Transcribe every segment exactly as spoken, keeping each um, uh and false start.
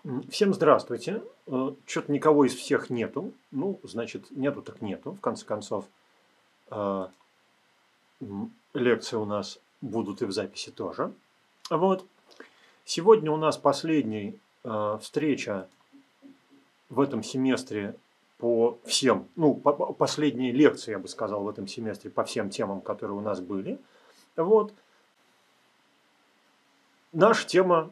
М, Всем здравствуйте. Что-то никого из всех нету. Ну, значит, нету так нету. В конце концов, э, м, лекции у нас будут и в записи тоже. Вот. Сегодня у нас последняя э, встреча в этом семестре по всем, ну, по- по- последние лекции, я бы сказал, в этом семестре по всем темам, которые у нас были. Вот. Наша тема –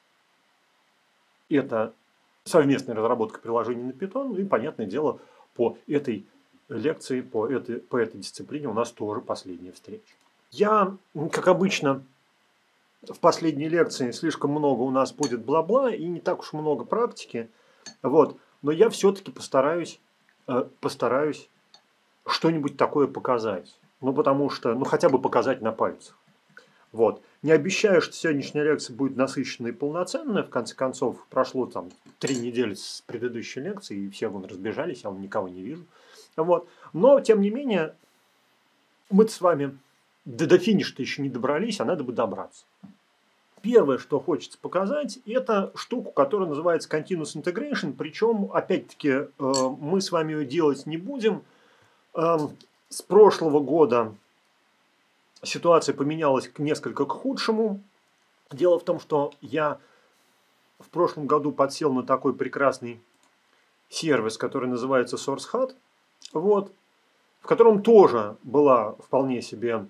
это совместная разработка приложений на Python. Ну и, понятное дело, по этой лекции, по этой, по этой дисциплине у нас тоже последняя встреча. Я, как обычно, в последней лекции слишком много у нас будет бла-бла и не так уж много практики. Вот. Но я все-таки постараюсь, э, постараюсь что-нибудь такое показать. Ну, потому что, ну, хотя бы показать на пальцах. Вот. Не обещаю, что сегодняшняя лекция будет насыщенная и полноценная. В конце концов, прошло там три недели с предыдущей лекции, и все вон разбежались, я вон никого не вижу. Вот. Но, тем не менее, мы с вами до, до финиша еще не добрались, а надо бы добраться. Первое, что хочется показать, это штуку, которая называется Continuous Integration. Причем, опять-таки, э, мы с вами ее делать не будем. Э, с прошлого года ситуация поменялась несколько к худшему. Дело в том, что я в прошлом году подсел на такой прекрасный сервис, который называется SourceHut, вот, в котором тоже была вполне себе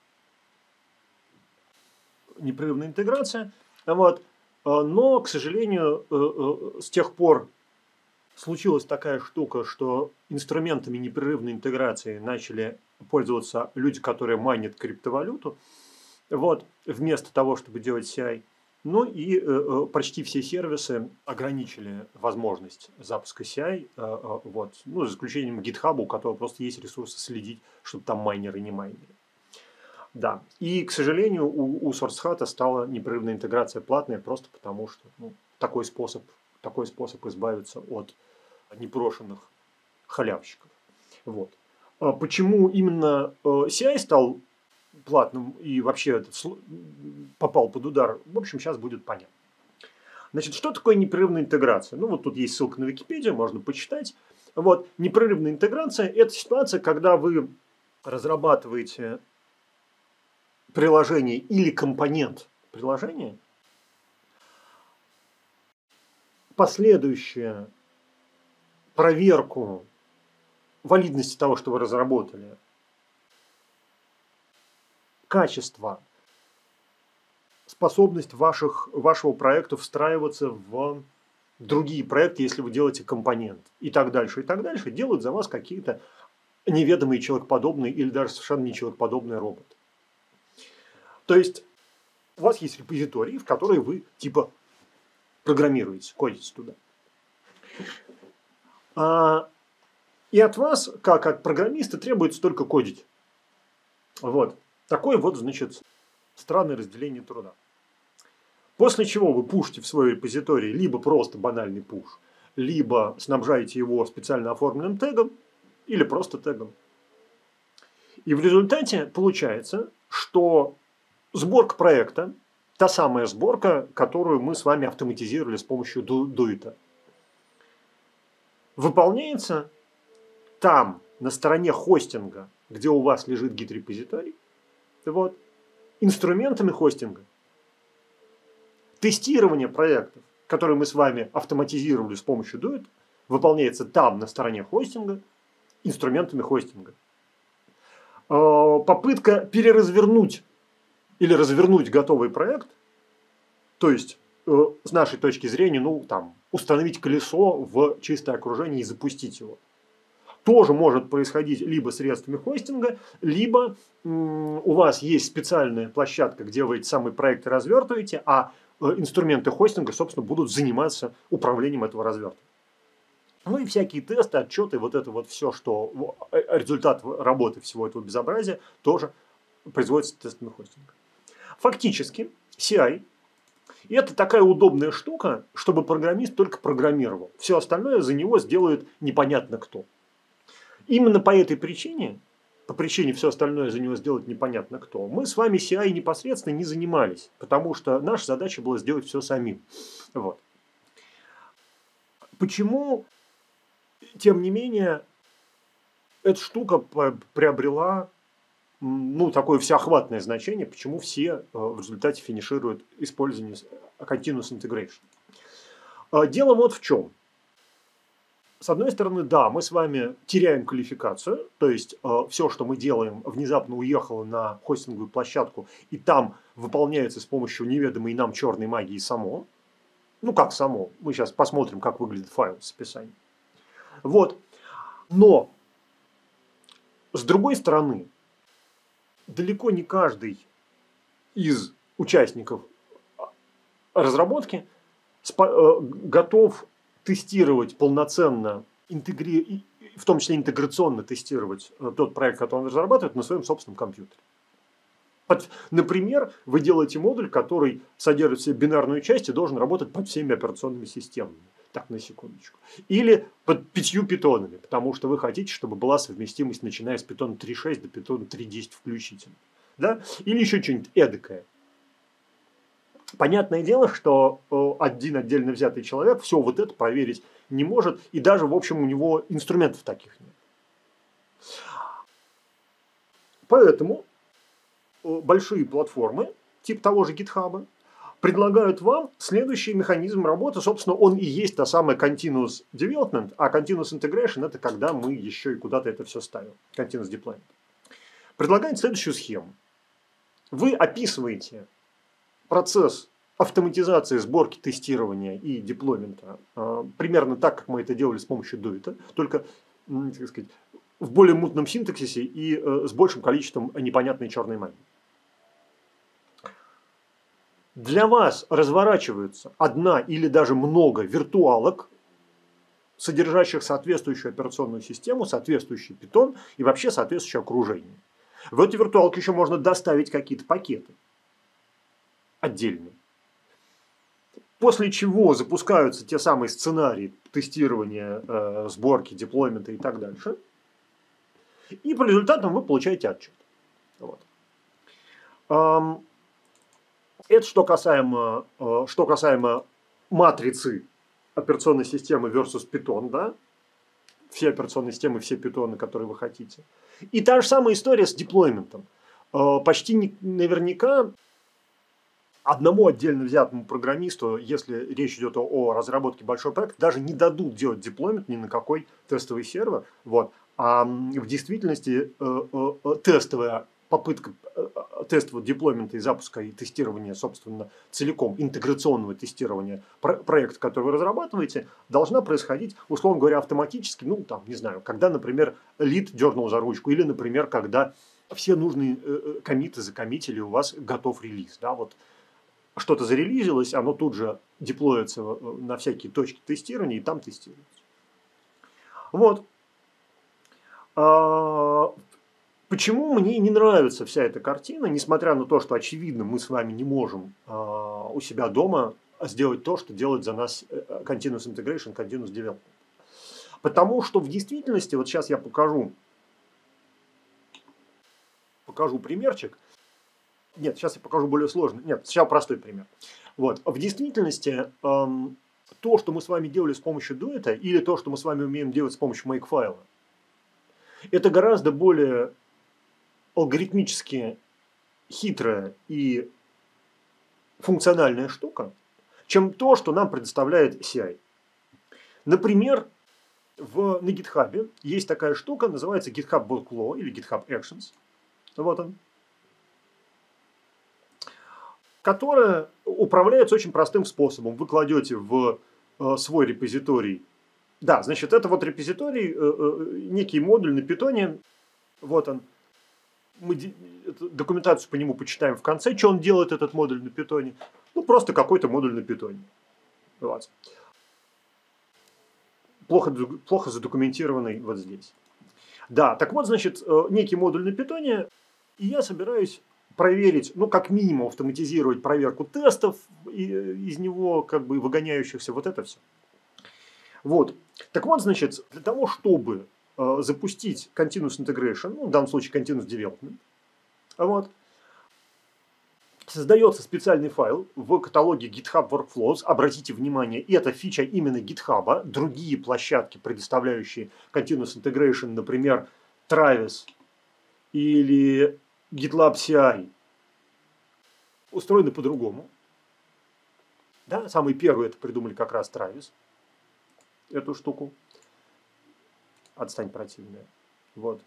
непрерывная интеграция. Вот, но, к сожалению, с тех пор случилась такая штука, что инструментами непрерывной интеграции начали пользоваться люди, которые майнят криптовалюту, вот, вместо того, чтобы делать си ай. Ну и э, почти все сервисы ограничили возможность запуска си ай, э, э, вот, ну, за исключением GitHub, у которого просто есть ресурсы следить, чтобы там майнеры не майнили. Да, и, к сожалению, у, у SourceHut стала непрерывная интеграция платная, просто потому что ну, такой, способ, такой способ избавиться от непрошенных халявщиков. Вот. А почему именно э, си ай стал платным и вообще попал под удар, в общем, сейчас будет понятно. Значит, что такое непрерывная интеграция? Ну, вот тут есть ссылка на Википедию, можно почитать. Вот, непрерывная интеграция – это ситуация, когда вы разрабатываете приложение или компонент приложения, последующую проверку валидности того, что вы разработали, качество, способность ваших, вашего проекта встраиваться в другие проекты, если вы делаете компонент, и так дальше, и так дальше, делают за вас какие-то неведомые человекоподобные или даже совершенно не человекоподобные роботы. То есть у вас есть репозитории, в которые вы типа программируете, кодите туда. А, и от вас, как от программиста, требуется только кодить. Вот. Такое вот, значит, странное разделение труда. После чего вы пушите в свой репозиторий либо просто банальный пуш, либо снабжаете его специально оформленным тегом, или просто тегом. И в результате получается, что сборка проекта, та самая сборка, которую мы с вами автоматизировали с помощью дуэта, выполняется там, на стороне хостинга, где у вас лежит гид-репозиторий, вот, инструментами хостинга. Тестирование проектов, которые мы с вами автоматизировали с помощью дуэта, выполняется там, на стороне хостинга, инструментами хостинга. Попытка переразвернуть или развернуть готовый проект, то есть, с нашей точки зрения, ну, там, установить колесо в чистое окружение и запустить его, тоже может происходить либо средствами хостинга, либо м, у вас есть специальная площадка, где вы эти самые проекты развертываете, а э, инструменты хостинга, собственно, будут заниматься управлением этого развертывания. Ну и всякие тесты, отчеты, вот это вот все, что результат работы всего этого безобразия, тоже производится тестами хостинга. Фактически, си ай – это такая удобная штука, чтобы программист только программировал. Все остальное за него сделает непонятно кто. Именно по этой причине, по причине все остальное за него сделать непонятно кто, мы с вами си ай непосредственно не занимались, потому что наша задача была сделать все самим. Вот. Почему, тем не менее, эта штука приобрела ну, такое всеохватное значение, почему все в результате финишируют использование Continuous Integration? Дело вот в чем. С одной стороны, да, мы с вами теряем квалификацию, то есть э, все, что мы делаем, внезапно уехало на хостинговую площадку, и там выполняется с помощью неведомой нам черной магии само. Ну, как само? Мы сейчас посмотрим, как выглядит файл с описанием. Вот. Но, с другой стороны, далеко не каждый из участников разработки э, готов тестировать полноценно, интегри... в том числе интеграционно тестировать тот проект, который он разрабатывает, на своем собственном компьютере. Под, например, вы делаете модуль, который содержит в себе бинарную часть и должен работать под всеми операционными системами. Так, на секундочку. Или под пятью питонами, потому что вы хотите, чтобы была совместимость, начиная с питона три точка шесть до питона три точка десять включительно. Да? Или еще что-нибудь эдакое. Понятное дело, что один отдельно взятый человек все вот это проверить не может, и даже, в общем, у него инструментов таких нет. Поэтому большие платформы, типа того же GitHub, предлагают вам следующий механизм работы. Собственно, он и есть та самая Continuous Development, а Continuous Integration – это когда мы еще и куда-то это все ставим. Continuous Deployment. Предлагает следующую схему. Вы описываете процесс автоматизации сборки, тестирования и деплоймента э, примерно так, как мы это делали с помощью Дуэта, только, так сказать, в более мутном синтаксисе и э, с большим количеством непонятной черной магии. Для вас разворачивается одна или даже много виртуалок, содержащих соответствующую операционную систему, соответствующий питон и вообще соответствующее окружение. В эти виртуалки еще можно доставить какие-то пакеты отдельные. После чего запускаются те самые сценарии тестирования, э, сборки, деплоймента и так дальше. И по результатам вы получаете отчет. Вот. Эм, это что касаемо, э, что касаемо матрицы операционной системы versus Python, да? Все операционные системы, все питоны, которые вы хотите. И та же самая история с деплойментом. Э, почти не, наверняка одному отдельно взятому программисту, если речь идет о, о разработке большого проекта, даже не дадут делать деплоймент ни на какой тестовый сервер. Вот. А в действительности э, э, тестовая попытка э, тестового деплоймента и запуска и тестирования, собственно, целиком интеграционного тестирования про проекта, который вы разрабатываете, должна происходить, условно говоря, автоматически. Ну, там, не знаю, когда, например, лид дернул за ручку, или, например, когда все нужные э, коммиты закоммитили, у вас готов релиз. Да, вот. Что-то зарелизилось, оно тут же деплоится на всякие точки тестирования и там тестируется. Вот. Почему мне не нравится вся эта картина, несмотря на то, что, очевидно, мы с вами не можем у себя дома сделать то, что делает за нас Continuous Integration, Continuous Development. Потому что в действительности, вот сейчас я покажу, покажу примерчик. Нет, сейчас я покажу более сложный. Нет, сейчас простой пример. Вот. В действительности, эм, то, что мы с вами делали с помощью дуэта, или то, что мы с вами умеем делать с помощью makefile, это гораздо более алгоритмически хитрая и функциональная штука, чем то, что нам предоставляет си ай. Например, в, на GitHub есть такая штука, называется GitHub Workflow или GitHub Actions. Вот он. Которая управляется очень простым способом. Вы кладете в э, свой репозиторий. Да, значит, это вот репозиторий, э, э, некий модуль на питоне. Вот он. Мы документацию по нему почитаем в конце, что он делает, этот модуль на питоне. Ну, просто какой-то модуль на питоне. Вот. Плохо, плохо задокументированный вот здесь. Да, так вот, значит, некий модуль на питоне, и я собираюсь проверить, ну, как минимум, автоматизировать проверку тестов из него, как бы выгоняющихся, вот это все. Вот. Так вот, значит, для того, чтобы э, запустить Continuous Integration, ну, в данном случае Continuous Development, вот, создается специальный файл в каталоге GitHub Workflows. Обратите внимание, это фича именно GitHub. Другие площадки, предоставляющие Continuous Integration, например, Travis или GitLab си ай, устроены по-другому. Да, самый первый это придумали как раз Travis, эту штуку. Отстань, противная. Вот.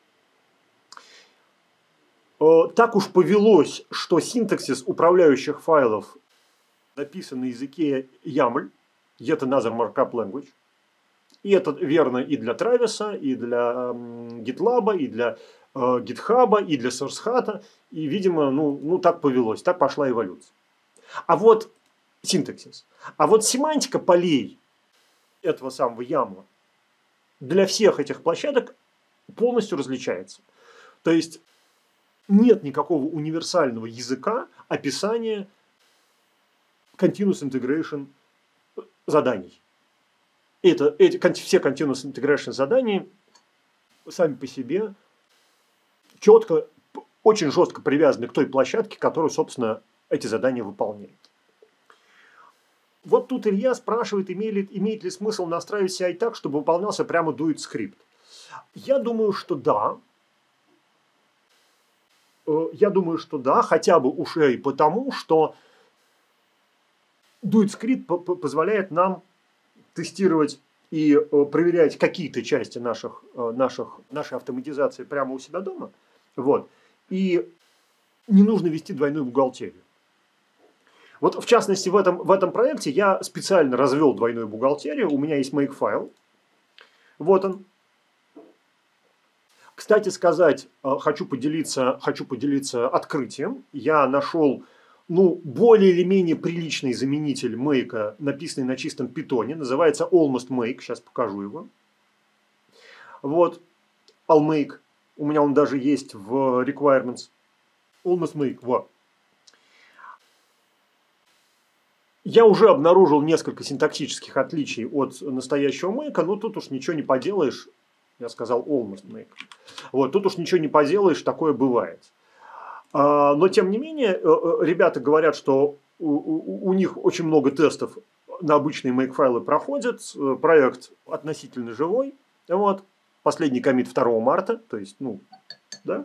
Так уж повелось, что синтаксис управляющих файлов написан на языке ямл, Yet Another Markup Language. И это верно и для Travis, и для GitLab, и для э, GitHub, и для SourceHat. И, видимо, ну, ну так повелось, так пошла эволюция. А вот синтаксис. А вот семантика полей этого самого ямла для всех этих площадок полностью различается. То есть нет никакого универсального языка описания Continuous Integration заданий. Это, эти, все Continuous Integration задания сами по себе четко, очень жестко привязаны к той площадке, которую, собственно, эти задания выполняют. Вот тут Илья спрашивает, имеет, имеет ли смысл настраивать си ай так, чтобы выполнялся прямо do it скрипт. Я думаю, что да. Я думаю, что да, хотя бы уж и потому, что do it скрипт позволяет нам тестировать и проверять какие-то части наших, наших, нашей автоматизации прямо у себя дома. Вот. И не нужно вести двойную бухгалтерию. Вот в частности в этом, в этом проекте я специально развел двойную бухгалтерию. У меня есть makefile. Вот он. Кстати сказать, хочу поделиться, хочу поделиться открытием. Я нашел ну, более или менее приличный заменитель make, написанный на чистом питоне. Называется Almost Make. Сейчас покажу его. Вот. Allmake. У меня он даже есть в requirements. Almost Make. Вот. Я уже обнаружил несколько синтаксических отличий от настоящего make, но тут уж ничего не поделаешь. Я сказал almost make. Вот, тут уж ничего не поделаешь, такое бывает. А, но тем не менее, ребята говорят, что у, у, у них очень много тестов на обычные make-файлы проходят. Проект относительно живой. Вот. Последний коммит второго марта. То есть, ну, да.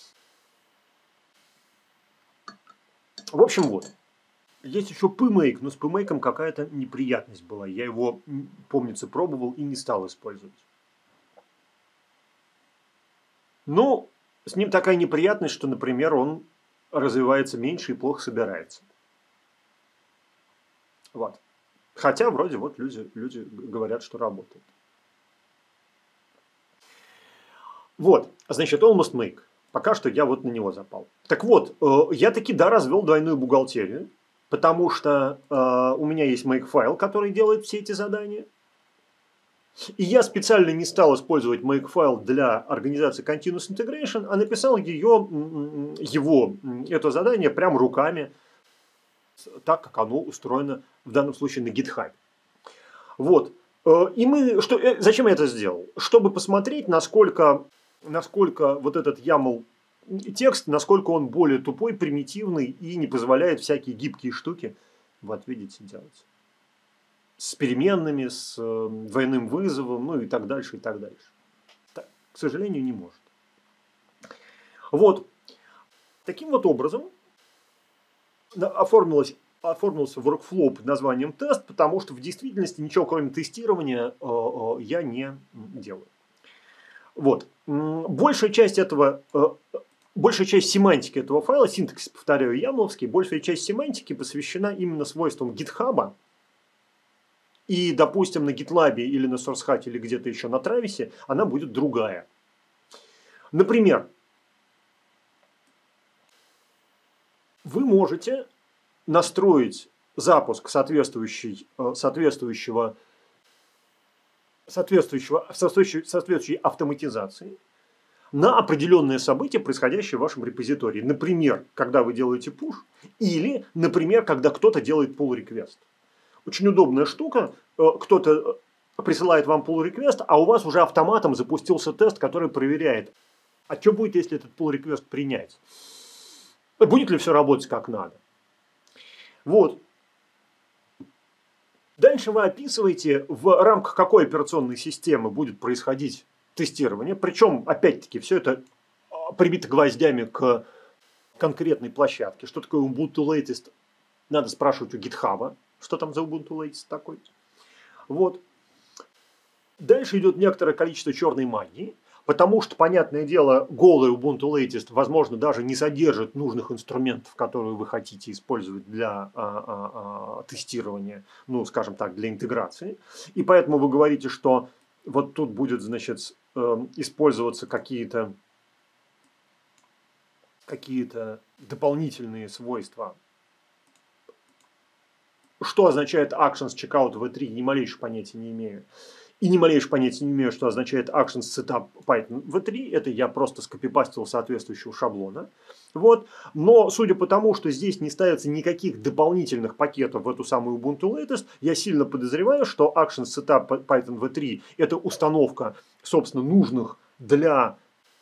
В общем, вот. Есть еще pmake, но с pmake какая-то неприятность была. Я его, помнится, пробовал и не стал использовать. Ну, с ним такая неприятность, что, например, он развивается меньше и плохо собирается. Вот. Хотя вроде вот люди, люди говорят, что работает. Вот, значит, Almost Make. Пока что я вот на него запал. Так вот, я таки, да, развел двойную бухгалтерию, потому что у меня есть make-файл, который делает все эти задания. И я специально не стал использовать makefile для организации Continuous Integration, а написал ее, его, это задание прям руками, так как оно устроено в данном случае на GitHub. Вот. И мы, что, зачем я это сделал? Чтобы посмотреть, насколько, насколько вот этот ямл текст, насколько он более тупой, примитивный и не позволяет всякие гибкие штуки, вот видите, делать. С переменными, с э, двойным вызовом, ну и так дальше, и так дальше. Так, к сожалению, не может. Вот. Таким вот образом оформилось, оформился workflow под названием тест, потому что в действительности ничего кроме тестирования э, э, я не делаю. Вот. Большая часть этого, э, большая часть семантики этого файла, синтаксис, повторяю, ямловский, большая часть семантики посвящена именно свойствам GitHub. И, допустим, на GitLab или на SourceHat или где-то еще на Travis она будет другая. Например, вы можете настроить запуск соответствующей, соответствующего, соответствующего, соответствующей, соответствующей автоматизации на определенные события, происходящие в вашем репозитории. Например, когда вы делаете push, или, например, когда кто-то делает pull request. Очень удобная штука. Кто-то присылает вам pull request, а у вас уже автоматом запустился тест, который проверяет, а что будет, если этот pull request принять? Будет ли все работать как надо? Вот. Дальше вы описываете, в рамках какой операционной системы будет происходить тестирование. Причем, опять-таки, все это прибито гвоздями к конкретной площадке. Что такое Ubuntu Latest? Надо спрашивать у GitHub, что там за Ubuntu Latest такой. Вот. Дальше идет некоторое количество черной магии, потому что, понятное дело, голый Ubuntu Latest, возможно, даже не содержит нужных инструментов, которые вы хотите использовать для а, а, а, тестирования, ну, скажем так, для интеграции. И поэтому вы говорите, что вот тут будет, значит, э, использоваться какие-то какие-то дополнительные свойства. Что означает Actions Checkout ви три, ни малейшего понятия не имею. И ни малейшего понятия не имею, что означает Actions Setup Python ви три. Это я просто скопипастил соответствующего шаблона. Вот. Но судя по тому, что здесь не ставится никаких дополнительных пакетов в эту самую Ubuntu Latest, я сильно подозреваю, что Actions Setup Python ви три это установка, собственно, нужных для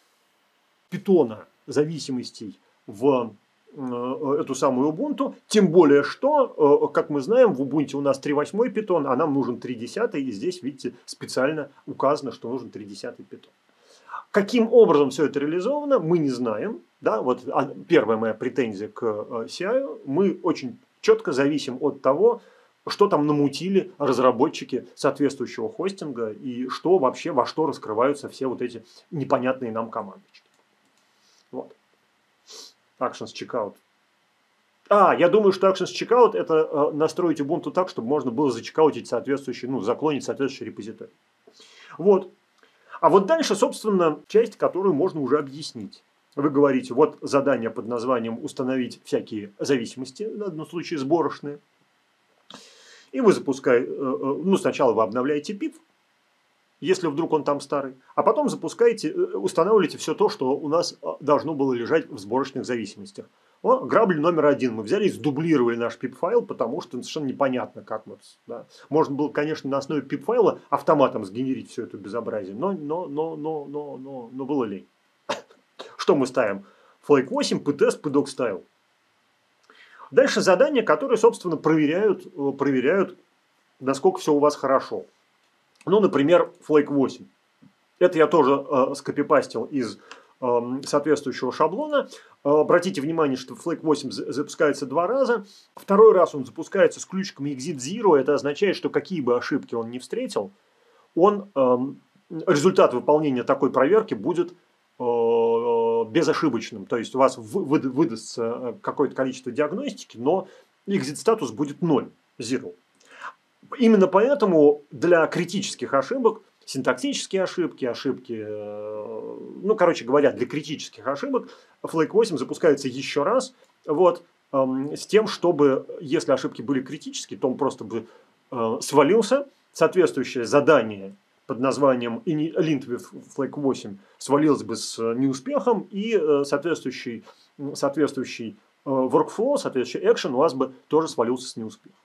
Python зависимостей в эту самую Ubuntu, тем более что, как мы знаем, в Ubuntu у нас три точка восемь Python, а нам нужен три точка десять, и здесь, видите, специально указано, что нужен три точка десять Python. Каким образом все это реализовано, мы не знаем. Да? Вот первая моя претензия к си ай, мы очень четко зависим от того, что там намутили разработчики соответствующего хостинга и что вообще, во что раскрываются все вот эти непонятные нам командочки. Вот. Actions Checkout. А, я думаю, что Actions Checkout это э, настроить Ubuntu так, чтобы можно было зачекаутить соответствующий, ну, заклонить соответствующий репозиторий. Вот. А вот дальше, собственно, часть, которую можно уже объяснить. Вы говорите, вот задание под названием установить всякие зависимости, в данном случае сборочные. И вы запускаете, э, э, ну, сначала вы обновляете пип, если вдруг он там старый, а потом запускаете, устанавливаете все то, что у нас должно было лежать в сборочных зависимостях. О, грабли номер один. Мы взяли и сдублировали наш пип-файл, потому что совершенно непонятно, как мы... Да. Можно было, конечно, на основе пип-файла автоматом сгенерить все это безобразие, но, но, но, но, но, но, но было лень. Что мы ставим? флейк восемь, ptest, pdocstyle. Дальше задания, которые, собственно, проверяют, проверяют, насколько все у вас хорошо. Ну, например, флейк восемь. Это я тоже э, скопипастил из э, соответствующего шаблона. Э, обратите внимание, что флейк восемь запускается два раза. Второй раз он запускается с ключиком exit zero. Это означает, что какие бы ошибки он ни встретил, он, э, результат выполнения такой проверки будет э, безошибочным. То есть у вас вы, вы, выдастся какое-то количество диагностики, но exit статус будет ноль, zero. Именно поэтому для критических ошибок, синтаксические ошибки, ошибки, ну, короче говоря, для критических ошибок флейк восемь запускается еще раз, вот, эм, с тем, чтобы, если ошибки были критические, то он просто бы э, свалился, соответствующее задание под названием lint with флейк восемь свалилось бы с неуспехом, и э, соответствующий, соответствующий э, workflow, соответствующий action у вас бы тоже свалился с неуспехом.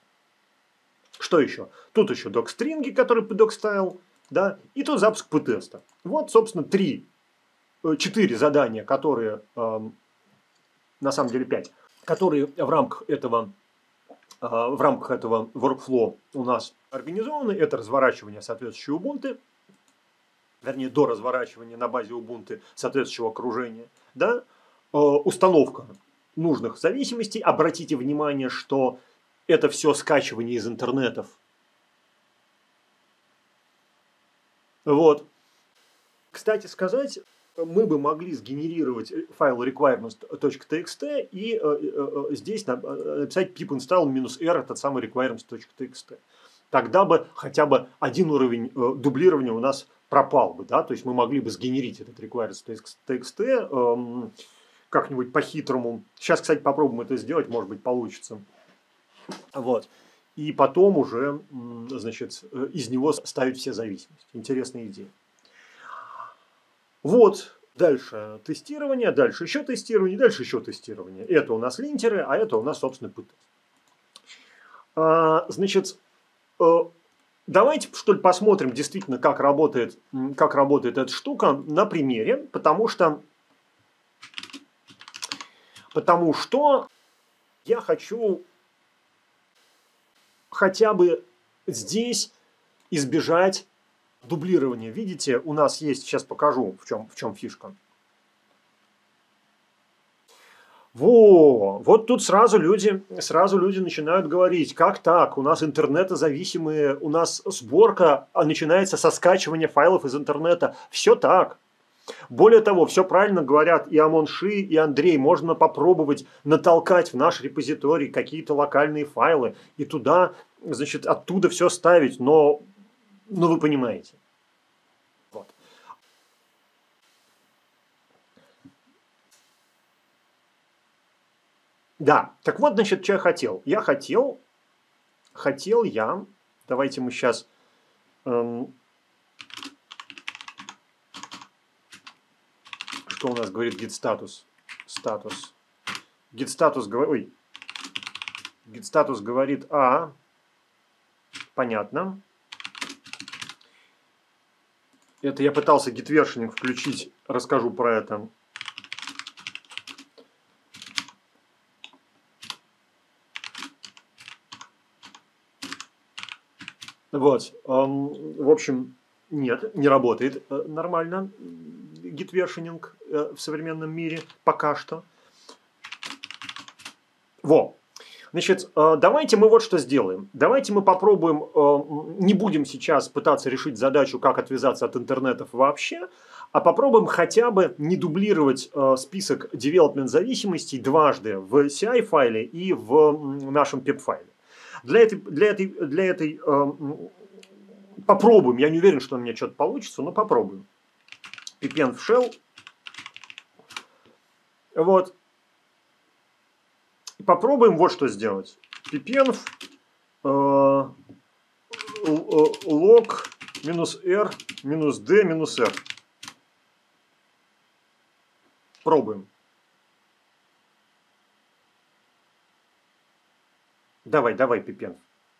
Что еще? Тут еще док-стринги, которые pdocstyle, да, и тут запуск птеста. Вот, собственно, три, четыре задания, которые, э, на самом деле пять, которые в рамках этого, э, в рамках этого workflow у нас организованы. Это разворачивание соответствующей Ubuntu, вернее, до разворачивания на базе Ubuntu соответствующего окружения, да, э, установка нужных зависимостей. Обратите внимание, что это все скачивание из интернетов. Вот. Кстати сказать, мы бы могли сгенерировать файл requirements.txt и э, э, здесь написать pip install-r, этот самый requirements.txt. Тогда бы хотя бы один уровень э, дублирования у нас пропал бы. Да? То есть мы могли бы сгенерить этот requirements.txt э, как-нибудь по-хитрому. Сейчас, кстати, попробуем это сделать, может быть, получится. Вот. И потом уже, значит, из него ставить все зависимости. Интересная идея. Вот. Дальше тестирование, дальше еще тестирование, дальше еще тестирование. Это у нас линтеры, а это у нас, собственно, пи ти. А, значит, давайте, что ли, посмотрим действительно, как работает, как работает эта штука на примере, потому что, потому что я хочу хотя бы здесь избежать дублирования. Видите, у нас есть, сейчас покажу, в чем, в чем фишка. Во, вот тут сразу люди, сразу люди начинают говорить, как так, у нас интернетозависимые, у нас сборка а начинается со скачивания файлов из интернета. Все так. Более того, все правильно говорят и Амонши, и Андрей. Можно попробовать натолкать в наш репозиторий какие-то локальные файлы и туда, значит, оттуда все ставить. Но, ну вы понимаете. Вот. Да, так вот, значит, что я хотел. Я хотел, хотел я, давайте мы сейчас... Эм, что у нас говорит git status? Статус. Git status говорит... Ой. Git status говорит А. Понятно. Это я пытался git versioning включить. Расскажу про это. Вот. В общем, нет, не работает нормально git versioning в современном мире пока что. Во. Значит, давайте мы вот что сделаем. Давайте мы попробуем, не будем сейчас пытаться решить задачу, как отвязаться от интернетов вообще, а попробуем хотя бы не дублировать список development зависимостей дважды в си ай-файле и в нашем pip-файле. Для этой, для этой, для этой э, попробуем, я не уверен, что у меня что-то получится, но попробуем. Pipenv shell. Вот. И попробуем вот что сделать. Pipenv э, log минус r минус d минус r. Пробуем. Давай, давай, Pipenv.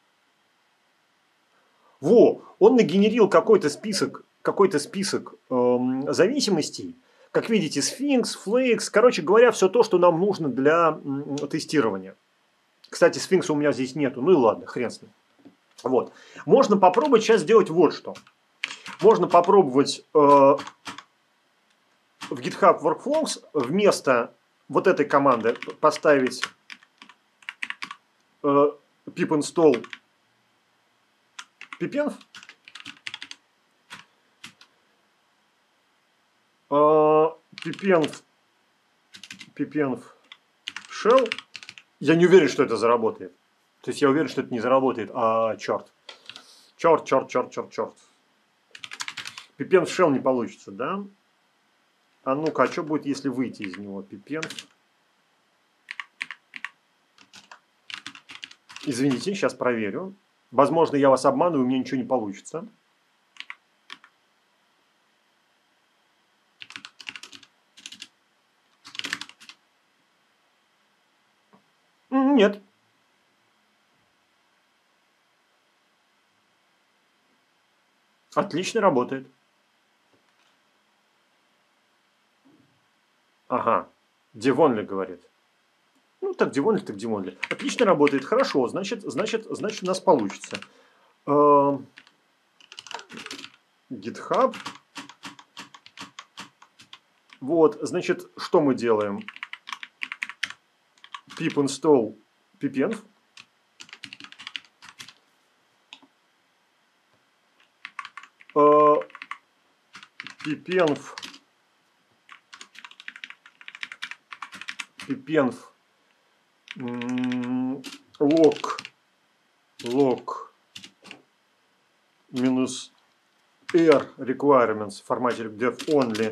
Во, он нагенерил какой-то список, какой-то список эм, зависимостей. Как видите, Sphinx, Flakes, короче говоря, все то, что нам нужно для м, тестирования. Кстати, Sphinx у меня здесь нету, ну и ладно, хрен с ним. Вот. Можно попробовать сейчас сделать вот что. Можно попробовать э, в GitHub Workflows вместо вот этой команды поставить Uh, pip install pipenv. Uh, pipenv pipenv shell. Я не уверен, что это заработает. То есть я уверен, что это не заработает, а черт. Черт, черт, черт, черт, черт. Pipenv shell не получится, да? А ну-ка, а что будет, если выйти из него? Pipenv. Извините, сейчас проверю. Возможно, я вас обманываю, у меня ничего не получится. Нет. Отлично работает. Ага. Девонли говорит. Ну, так Девонли, так Девонли. Отлично работает. Хорошо. Значит, значит, значит у нас получится. GitHub. Вот, значит, что мы делаем? Pip install pipenv. Pipenv. Pipenv. Log. Log. Минус R requirements в формате dev only.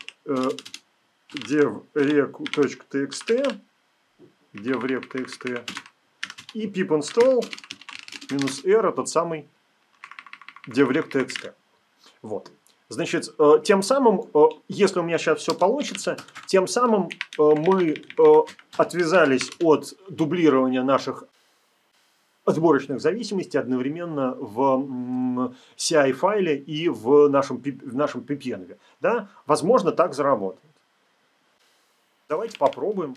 devrec.txt. devrec.txt. И pip install минус R тот самый devrec.txt. Вот. Значит, тем самым, если у меня сейчас все получится, тем самым мы отвязались от дублирования наших сборочных зависимостей одновременно в си ай-файле и в нашем, в нашем pipenv. Да? Возможно, так заработает. Давайте попробуем.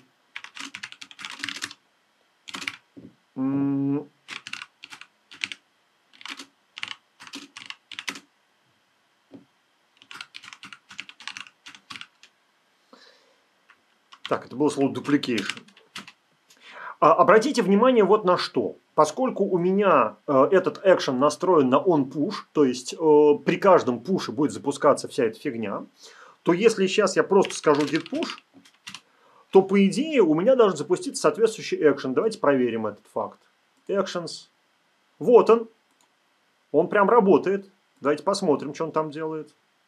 Так, это было слово duplication. А, обратите внимание вот на что. Поскольку у меня э, этот экшен настроен на onPush, то есть э, при каждом пуше будет запускаться вся эта фигня, то если сейчас я просто скажу getPush, то по идее у меня должен запуститься соответствующий экшен. Давайте проверим этот факт. Actions. Вот он. Он прям работает. Давайте посмотрим, что он там делает.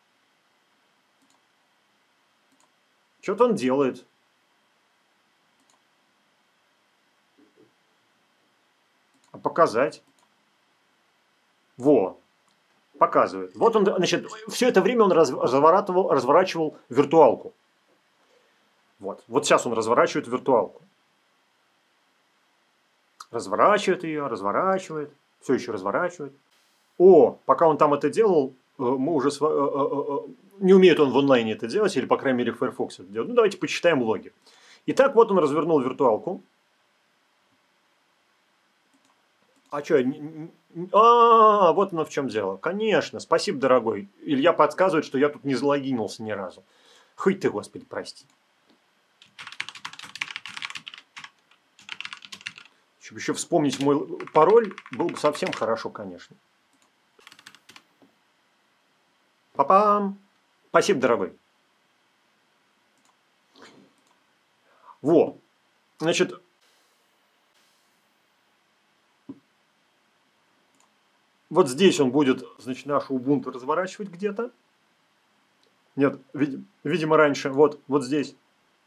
Что-то он делает. А показать? Во. Показывает. Вот он, значит, все это время он разворачивал, разворачивал виртуалку. Вот. Вот сейчас он разворачивает виртуалку. Разворачивает ее, разворачивает. Все еще разворачивает. О, пока он там это делал, мы уже... Не умеет он в онлайне это делать, или, по крайней мере, в Firefox это делать. Ну, давайте почитаем логи. Итак, вот он развернул виртуалку. А что? А, вот оно в чем дело. Конечно, спасибо, дорогой. Илья подсказывает, что я тут не залогинился ни разу. Хоть ты, Господи, прости. Чтобы еще вспомнить мой пароль, было бы совсем хорошо, конечно. Па-пам! Спасибо, дорогой. Во. Значит, вот здесь он будет, значит, нашу Ubuntu разворачивать где-то. Нет, вид видимо, раньше. Вот, вот здесь.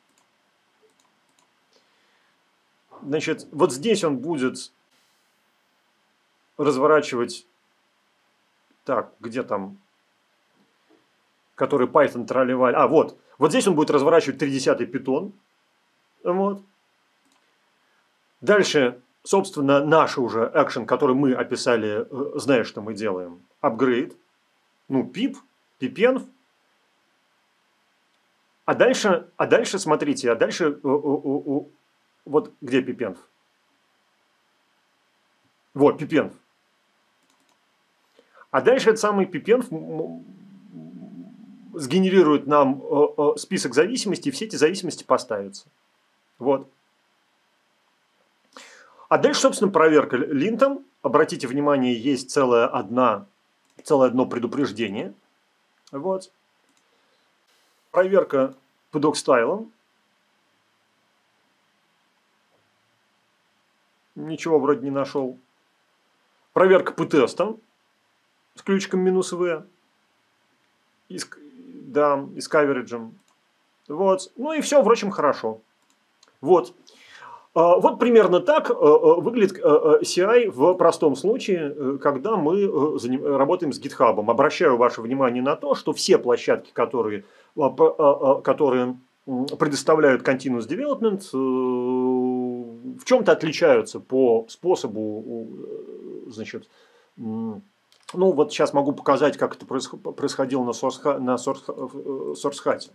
Значит, вот здесь он будет разворачивать... Так, где там... Который Python тролливали. А, вот. Вот здесь он будет разворачивать тридцатый питон. Вот. Дальше, собственно, наш уже экшен, который мы описали, зная, что мы делаем. Upgrade. Ну, pip, pipenv. А дальше, а дальше, смотрите, а дальше, о, о, о, вот где pipenv? Вот, pipenv. А дальше этот самый pipenv сгенерирует нам список зависимостей, и все эти зависимости поставятся. Вот. А дальше, собственно, проверка линтом. Обратите внимание, есть целая одна, целое одно предупреждение. Вот. Проверка по док-стайлам. Ничего вроде не нашел. Проверка по тестам с ключиком минус V. И с, да, и с кавериджем. Вот. Ну и все, впрочем, хорошо. Вот. Вот примерно так выглядит си ай в простом случае, когда мы работаем с GitHub. Обращаю ваше внимание на то, что все площадки, которые, которые предоставляют Continuous Development, в чем-то отличаются по способу, значит, ну вот сейчас могу показать, как это происходило на SourceHut. На SourceHut.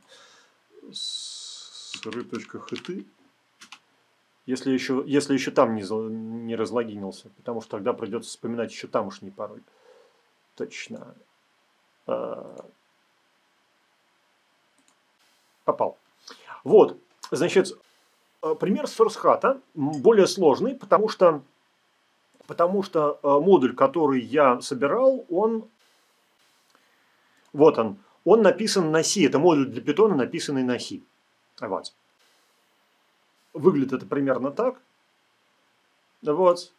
sry.ht. Если еще, если еще там не, не разлогинился, потому что тогда придется вспоминать еще тамошний пароль. Точно. Попал. Вот. Значит, пример SourceHut более сложный, потому что, потому что модуль, который я собирал, он... Вот он. Он написан на C. Это модуль для Python, написанный на C. Вот. Выглядит это примерно так. Вот.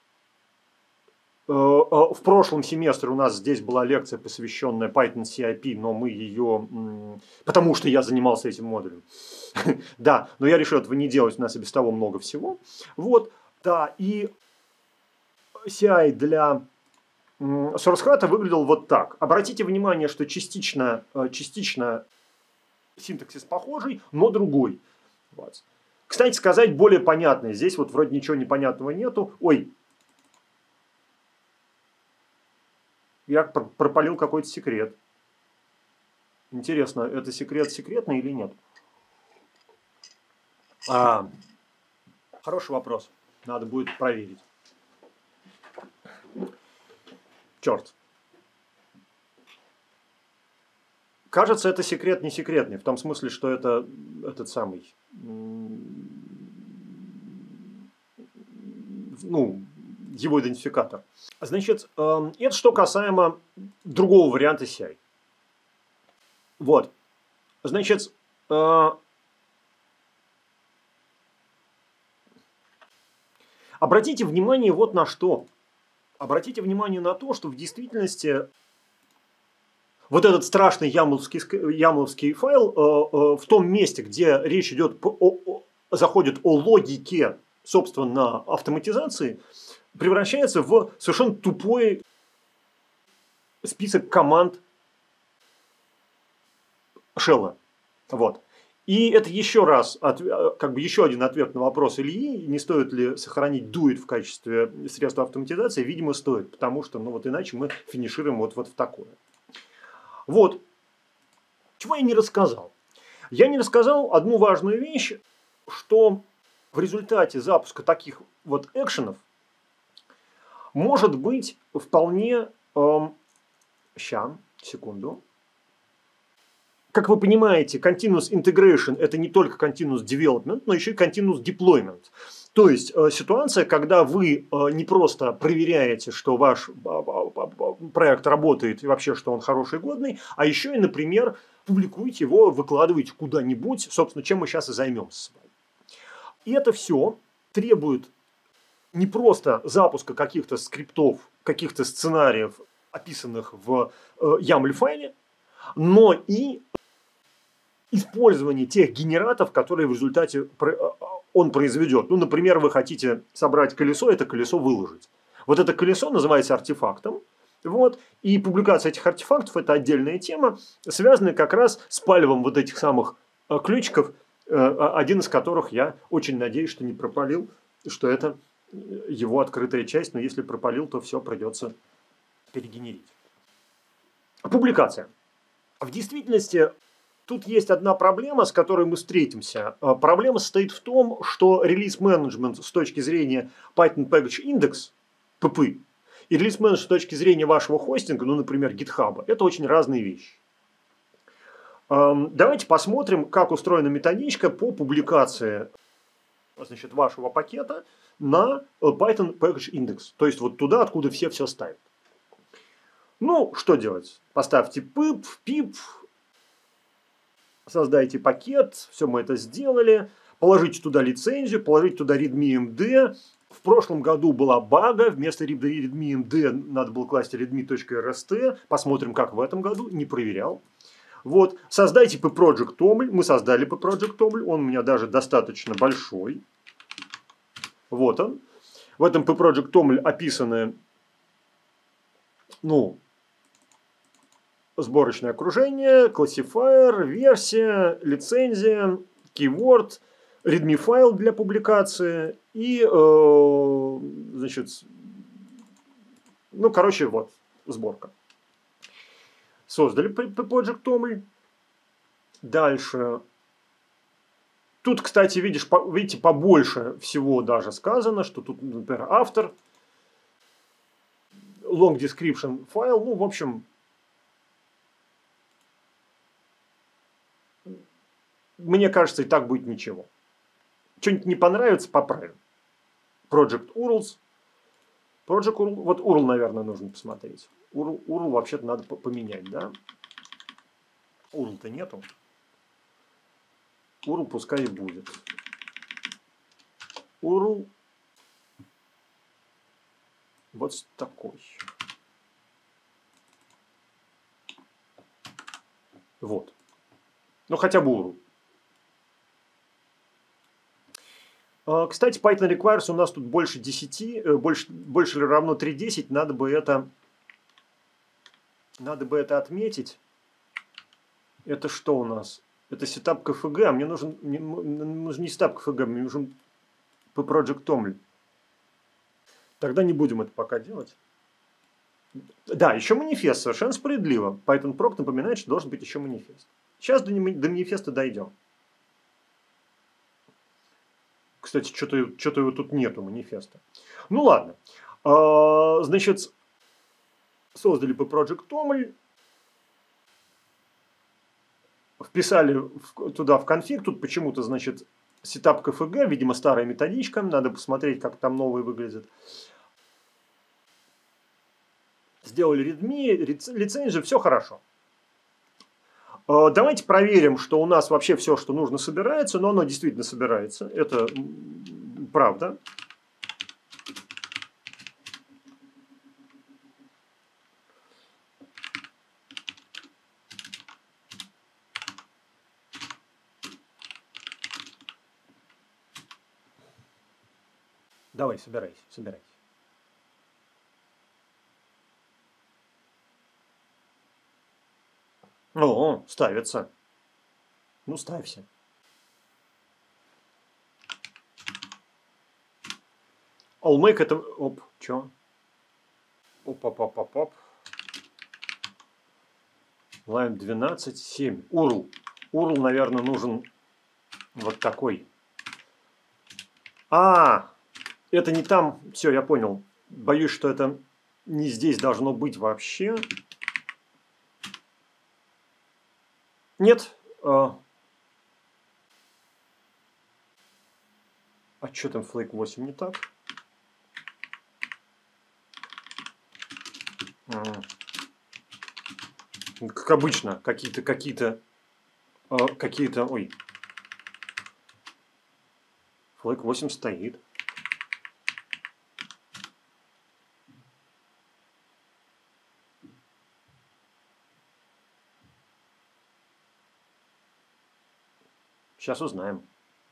В прошлом семестре у нас здесь была лекция, посвященная Python си ай пи, но мы ее... Потому что я занимался этим модулем. Да, но я решил этого не делать, у нас и без того много всего. Вот, да, и си ай для SourceHut выглядел вот так. Обратите внимание, что частично, частично синтаксис похожий, но другой. Вот. Кстати сказать, более понятный. Здесь вот вроде ничего непонятного нету. Ой. Я пропалил какой-то секрет. Интересно, это секрет секретный или нет? А, хороший вопрос. Надо будет проверить. Черт. кажется, это секрет не секретный, в том смысле, что это этот самый, ну, его идентификатор. Значит, это что касаемо другого варианта си ай. Вот. Значит, обратите внимание вот на что. Обратите внимание на то, что в действительности вот этот страшный ямловский, ямловский файл э, э, в том месте, где речь идет о, о, заходит о логике, собственно, автоматизации, превращается в совершенно тупой список команд шелла. Вот. И это еще раз, как бы еще один ответ на вопрос Ильи, не стоит ли сохранить дует в качестве средства автоматизации, видимо, стоит, потому что, ну вот иначе мы финишируем вот, вот в такое. Вот. Чего я не рассказал? Я не рассказал одну важную вещь, что в результате запуска таких вот экшенов может быть вполне... Эм, ща, секунду. Как вы понимаете, Continuous Integration – это не только Continuous Development, но еще и Continuous Deployment. То есть, э, ситуация, когда вы э, не просто проверяете, что ваш э, проект работает и вообще, что он хороший и годный, а еще и, например, публикуете его, выкладываете куда-нибудь, собственно, чем мы сейчас и займемся с вами. И это все требует не просто запуска каких-то скриптов, каких-то сценариев, описанных в э, YAML-файле, но и использование тех генератов, которые в результате он произведет. Ну, например, вы хотите собрать колесо, это колесо выложить. Вот это колесо называется артефактом. Вот, и публикация этих артефактов – это отдельная тема, связанная как раз с палевом вот этих самых ключиков, один из которых я очень надеюсь, что не пропалил, что это его открытая часть, но если пропалил, то все придется перегенерить. Публикация. В действительности тут есть одна проблема, с которой мы встретимся. Проблема состоит в том, что релиз-менеджмент с точки зрения Python Package Index, пи пи, и релиз-менеджмент с точки зрения вашего хостинга, ну, например, GitHub, это очень разные вещи. Давайте посмотрим, как устроена методичка по публикации, значит, вашего пакета на Python Package Index. То есть вот туда, откуда все все ставят. Ну, что делать? Поставьте pip, pip, создайте пакет, все мы это сделали, положите туда лицензию, положите туда readme.md. В прошлом году была бага, вместо readme.md надо было класть readme.rst. Посмотрим, как в этом году, не проверял. Вот, создайте pproject.toml, мы создали pproject.toml, он у меня даже достаточно большой. Вот он. В этом pproject.toml описаны, ну, сборочное окружение, классифайер, версия, лицензия, keyword, readme файл для публикации и, э, значит, ну, короче, вот, сборка. Создали pproject.toml. Дальше. Тут, кстати, видишь, по, видите, побольше всего даже сказано, что тут, например, автор, long description файл, ну, в общем, мне кажется, и так будет ничего. Что-нибудь не понравится, поправим. Project U R Ls. Project U R L, вот U R L, наверное, нужно посмотреть. U R L, U R L вообще-то надо поменять, да? U R L-то нету. U R L пускай и будет. U R L вот такой. Вот. Ну, хотя бы U R L. Кстати, Python requires у нас тут больше десяти, больше, больше или равно три десять, надо бы это, надо бы это отметить. Это что у нас? Это сетап кей эф джи, а мне нужен, мне нужен не сетап кей эф джи, мне нужен pproject.toml. Тогда не будем это пока делать. Да, еще манифест, совершенно справедливо. Python Proc напоминает, что должен быть еще манифест. Сейчас до, до манифеста дойдем. Кстати, что-то что-то его тут нету, манифеста. Ну ладно. А, значит, создали pproject.toml. вписали в, туда в конфиг, тут почему-то, значит, сетап кэ эф гэ, видимо, старая методичка, надо посмотреть, как там новые выглядят. Сделали readme, лицензию, все хорошо. Давайте проверим, что у нас вообще все, что нужно, собирается, но оно действительно собирается. Это правда. Давай, собирайся, собирайся. О, ставится. Ну, ставься. Allmake это... Оп, чё? Оп-оп-оп-оп-оп. Lime двенадцать, семь. урл. урл, наверное, нужен вот такой. А, это не там. Все, я понял. Боюсь, что это не здесь должно быть вообще. Нет. А, а что там Flake восемь не так? А. Как обычно, какие-то, какие-то, а, какие-то, ой. Flake восемь стоит. Сейчас узнаем.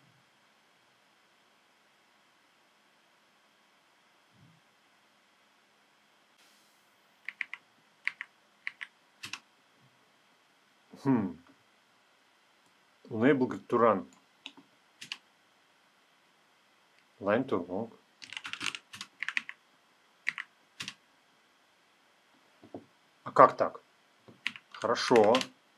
Хм. Enable to run. Line to log. А как так? Хорошо.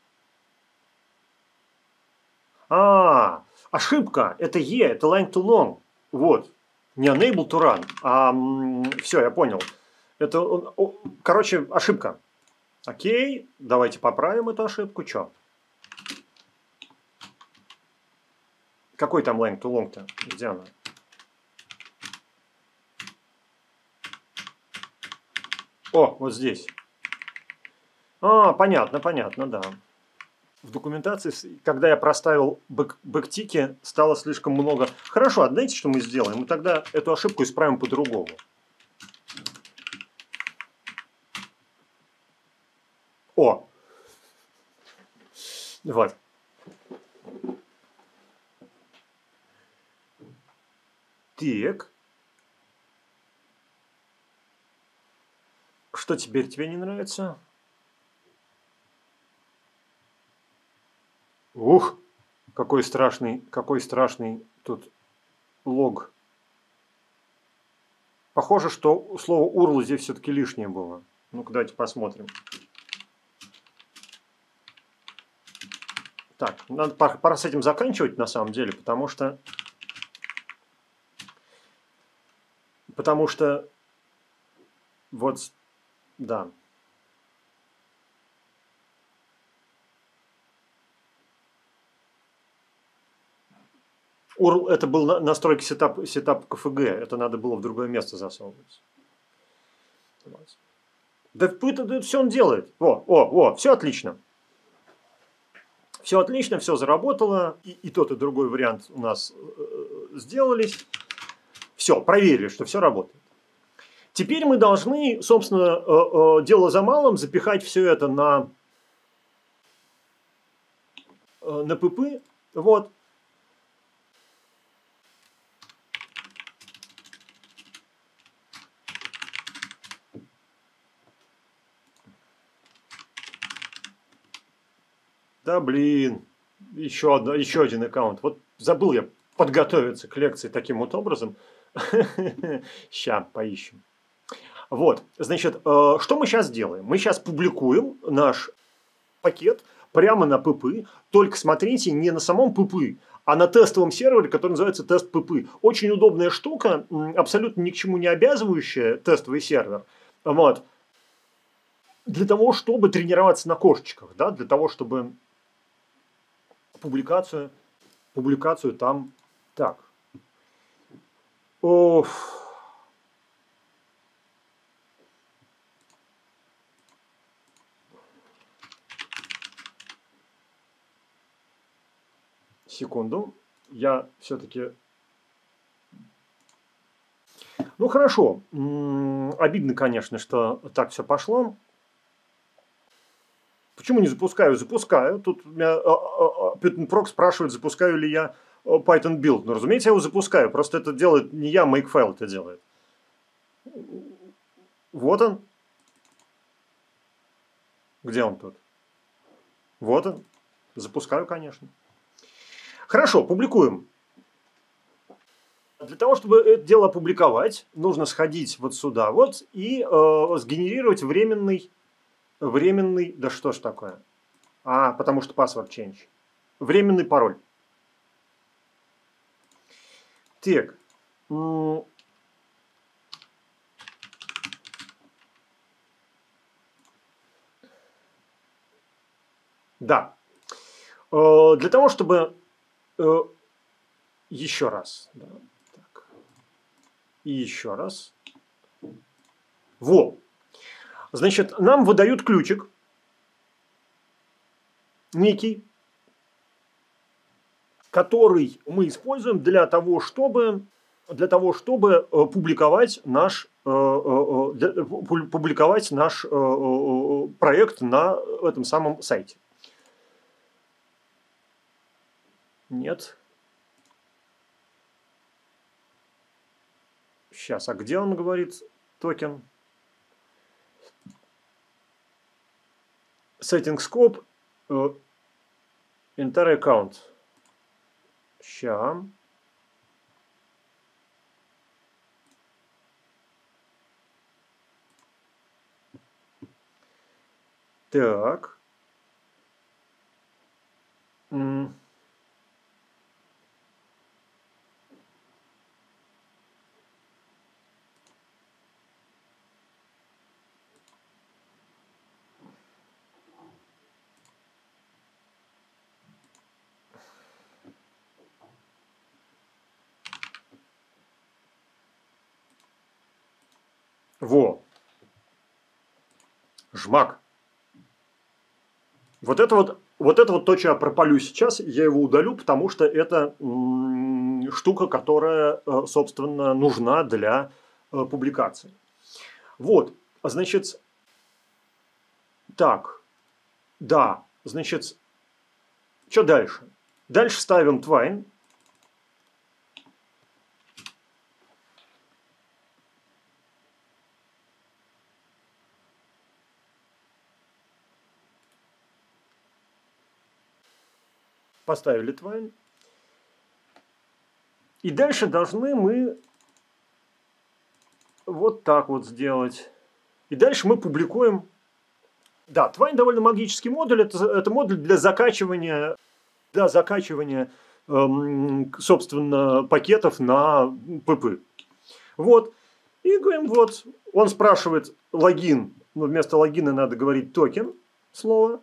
А, ошибка. Это E, это line to long. Вот. Не enable to run. А, все, я понял. Это, о, короче, ошибка. Окей, давайте поправим эту ошибку. Чё? Какой там line to long-то? Где она? О, вот здесь. А, понятно, понятно, да. В документации, когда я проставил бэк, бэктики, стало слишком много. Хорошо, а знаете, что мы сделаем? Мы тогда эту ошибку исправим по-другому. О! Вот. Так. Что теперь тебе не нравится? Ух! Какой страшный, какой страшный тут лог. Похоже, что слово урл здесь все-таки лишнее было. Ну-ка, давайте посмотрим. Так, надо пора с этим заканчивать на самом деле, потому что... Потому что... Вот, да. урл это был настройки сетап, сетап кэ эф гэ. Это надо было в другое место засовывать. Да это, это все он делает. О, о, о, все отлично. Все отлично, все заработало. И, и тот, и другой вариант у нас э, сделались. Все, проверили, что все работает. Теперь мы должны, собственно, э, э, дело за малым, запихать все это на, э, на пп. Вот. Да блин, еще, одно, еще один аккаунт. Вот забыл я подготовиться к лекции таким вот образом. Сейчас поищем. Вот, значит, что мы сейчас делаем? Мы сейчас публикуем наш пакет прямо на пп. Только смотрите не на самом пп, а на тестовом сервере, который называется тест пп. Очень удобная штука, абсолютно ни к чему не обязывающая тестовый сервер. Вот. Для того, чтобы тренироваться на кошечках, да, для того, чтобы публикацию, публикацию там так. Оф. Секунду. Я все-таки... Ну, хорошо. М-м, обидно, конечно, что так все пошло. Почему не запускаю? Запускаю. Тут меня Python Proc спрашивает, запускаю ли я Python build. Ну, разумеется, я его запускаю. Просто это делает не я, Makefile это делает. Вот он. Где он тут? Вот он. Запускаю, конечно. Хорошо, публикуем. Для того, чтобы это дело опубликовать, нужно сходить вот сюда вот и э, сгенерировать временный, временный, да что ж такое? А, потому что password change. Временный пароль. Так. Да. Э, для того, чтобы... Э, еще раз. Да. Так. И еще раз. Во. Значит, нам выдают ключик. Некий. Который мы используем для того, чтобы, для того, чтобы э, публиковать наш, э, э, для, публиковать наш э, проект на этом самом сайте. Нет. Сейчас, а где он говорит токен? Setting scope, э, entire account. Ща. Так. М. Во. Жмак. Вот это вот, вот это вот то, что я пропалю сейчас, я его удалю, потому что это м, штука, которая, собственно, нужна для э, публикации. Вот, значит, так, да, значит, что дальше? Дальше ставим twine. Поставили twine. И дальше должны мы вот так вот сделать. И дальше мы публикуем. Да, twine довольно магический модуль. Это, это модуль для закачивания, для закачивания эм, собственно, пакетов на пи пи. Вот. И говорим, вот, он спрашивает логин. Но вместо логина надо говорить токен слово.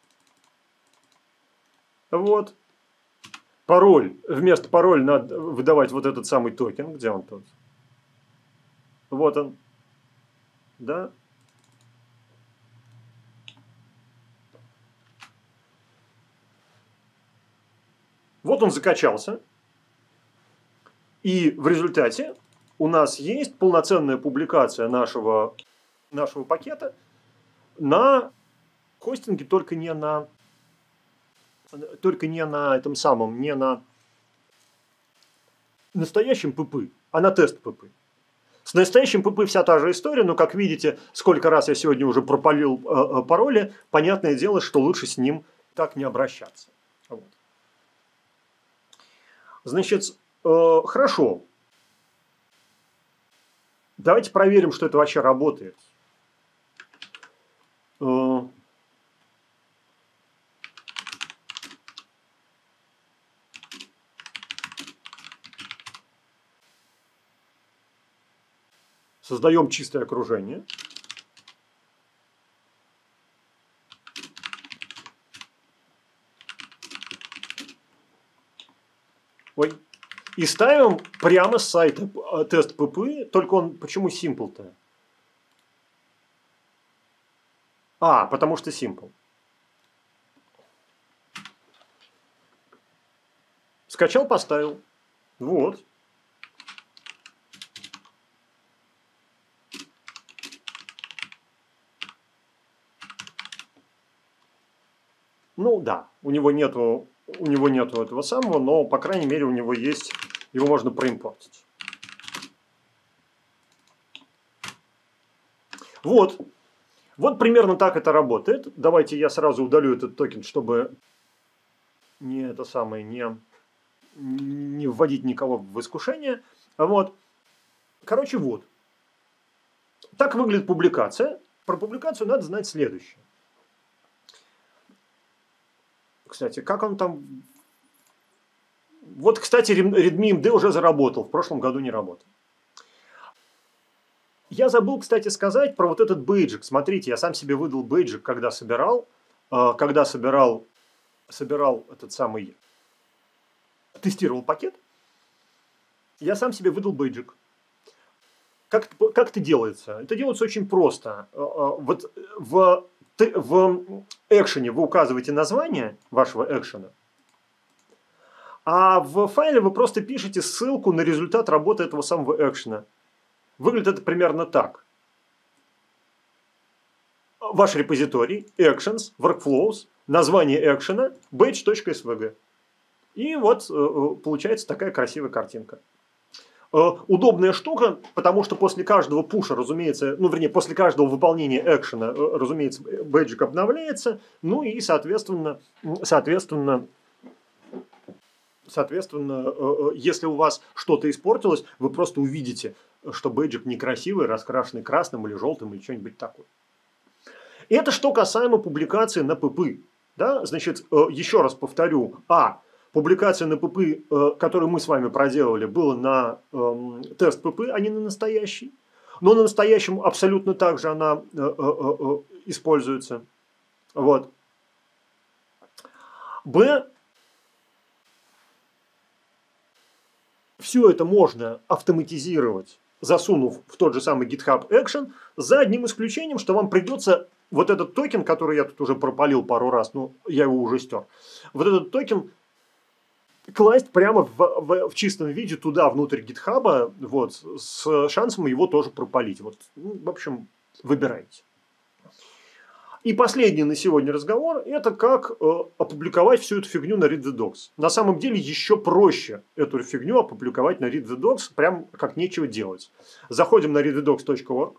Вот. Пароль. Вместо пароля надо выдавать вот этот самый токен. Где он тут? Вот он. Да. Вот он закачался. И в результате у нас есть полноценная публикация нашего, нашего пакета на хостинге, только не на, только не на этом самом, не на настоящем пи пи, а на тест пи пи. С настоящим пи пи вся та же история, но, как видите, сколько раз я сегодня уже пропалил э, пароли, понятное дело, что лучше с ним так не обращаться. Вот. Значит, э, хорошо. Давайте проверим, что это вообще работает. Э, Создаем чистое окружение. Ой. И ставим прямо с сайта тест пэ пэ, только он почему simple-то? А, потому что simple. Скачал, поставил. Вот. Ну да, у него нету, у него нету этого самого, но по крайней мере у него есть, его можно проимпортить. Вот. Вот примерно так это работает. Давайте я сразу удалю этот токен, чтобы не это самое, не, не вводить никого в искушение. Вот. Короче, вот. Так выглядит публикация. Про публикацию надо знать следующее. Кстати, как он там... Вот, кстати, Redmi эм ди уже заработал. В прошлом году не работал. Я забыл, кстати, сказать про вот этот бейджик. Смотрите, я сам себе выдал бейджик, когда собирал. Когда собирал, собирал этот самый... Тестировал пакет. Я сам себе выдал бейджик. Как, как это делается? Это делается очень просто. Вот в, в экшене вы указываете название вашего экшена, а в файле вы просто пишете ссылку на результат работы этого самого экшена. Выглядит это примерно так. Ваш репозиторий, actions, workflows, название экшена, badge.svg. И вот получается такая красивая картинка. Удобная штука, потому что после каждого пуша, разумеется, ну, вернее, после каждого выполнения экшена, разумеется, бэджик обновляется, ну и, соответственно, соответственно, соответственно, если у вас что-то испортилось, вы просто увидите, что бэджик некрасивый, раскрашенный красным или желтым или что-нибудь такое. Это что касаемо публикации на пэ пэ. Да? Значит, еще раз повторю, а... Публикация на пэ пэ, которую мы с вами проделали, была на э, тест пэ пэ, а не на настоящий. Но на настоящем абсолютно так же она э, э, э, используется. Вот. Б. Все это можно автоматизировать, засунув в тот же самый GitHub Action, за одним исключением, что вам придется вот этот токен, который я тут уже пропалил пару раз, но я его уже стер, вот этот токен класть прямо в, в, в чистом виде туда, внутрь гитхаба, вот, с шансом его тоже пропалить. Вот, ну, в общем, выбирайте. И последний на сегодня разговор, это как э, опубликовать всю эту фигню на read the docs. На самом деле еще проще эту фигню опубликовать на read the docs, прям как нечего делать. Заходим на read the docs точка org.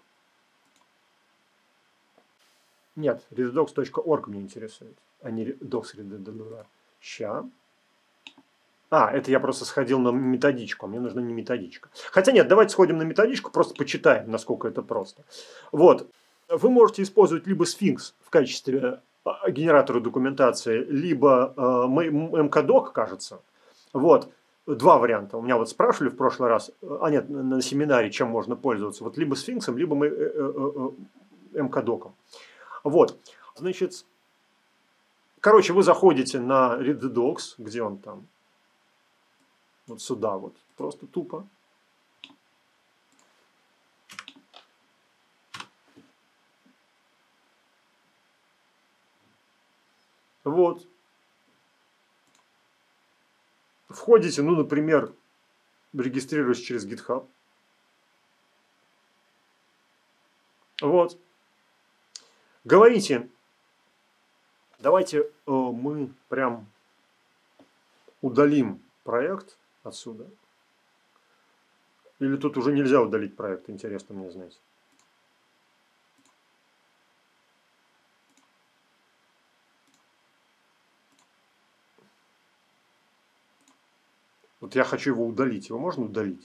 Нет, read the docs точка org меня интересует, а не docs read the docs. Ща. А, это я просто сходил на методичку, мне нужна не методичка. Хотя нет, давайте сходим на методичку, просто почитаем, насколько это просто. Вот, вы можете использовать либо Sphinx в качестве генератора документации, либо э, эм ка док, кажется. Вот, два варианта. У меня вот спрашивали в прошлый раз, а нет, на семинаре, чем можно пользоваться. Вот либо Sphinx, либо эм ка доком. Вот, значит, короче, вы заходите на read the docs, где он там. Вот сюда вот. Просто тупо. Вот. Входите, ну, например, регистрируясь через GitHub. Вот. Говорите, давайте э, мы прям удалим проект отсюда. Или тут уже нельзя удалить проект, интересно мне знать. Вот я хочу его удалить. Его можно удалить?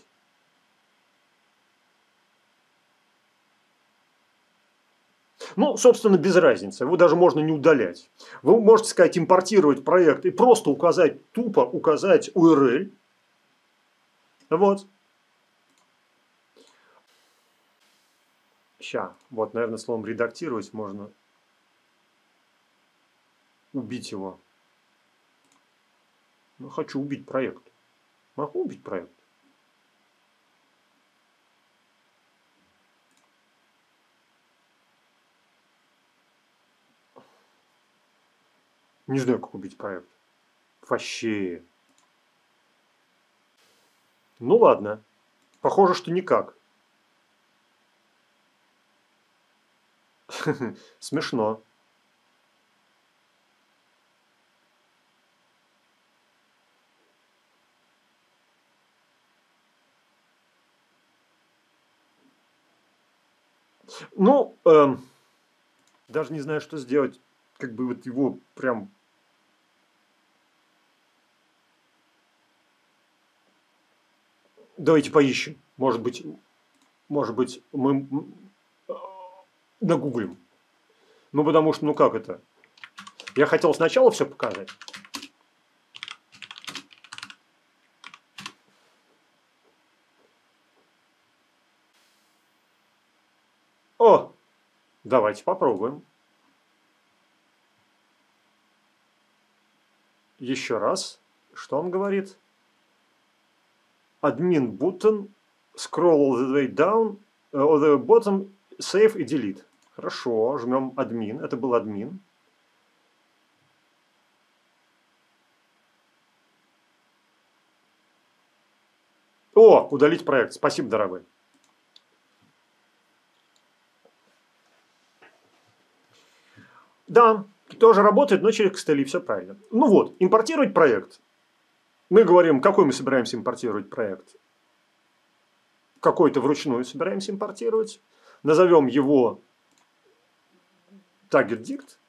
Ну, собственно, без разницы. Его даже можно не удалять. Вы можете сказать, импортировать проект и просто указать, тупо указать ю ар эл. Вот. Сейчас. Вот, наверное, словом редактировать можно убить его. Ну, хочу убить проект. Могу убить проект? Не знаю, как убить проект. Вообще. Ну ладно. Похоже, что никак. Смешно. Ну, эм, даже не знаю, что сделать. Как бы вот его прям... Давайте поищем. Может быть, может быть, мы э, нагуглим. Ну, потому что, ну как это? Я хотел сначала все показать. О, давайте попробуем. Еще раз. Что он говорит? Admin button, scroll all the way down, uh, on the bottom, save и delete. Хорошо, жмем админ. Это был админ. О, удалить проект. Спасибо, дорогой. Да, тоже работает, но через экс эл и все правильно. Ну вот, импортировать проект. Мы говорим, какой мы собираемся импортировать проект. Какой-то вручную собираемся импортировать. Назовем его target-dict.